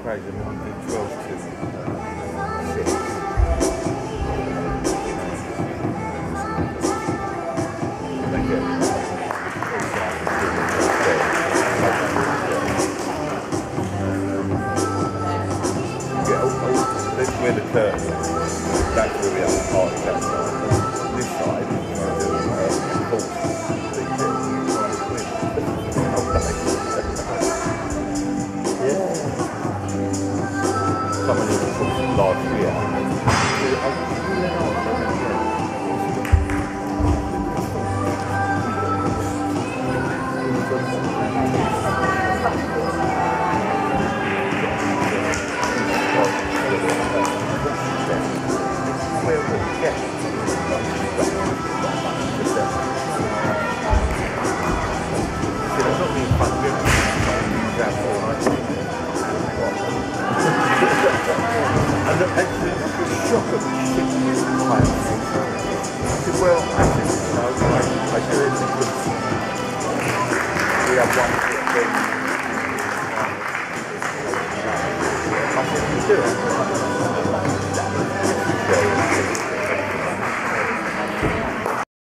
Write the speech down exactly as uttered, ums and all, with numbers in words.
crazy. I'm doing twelve to uh, six. And I get yeah, oh, oh, this is where the curtain is. That's where we have the party that side. This side, you know, do uh, course. Yeah. Someone who was last year. And the, actually, the shock of the shit I said, well, actually, you know, I, I do it because we have one thing. I said, you do it.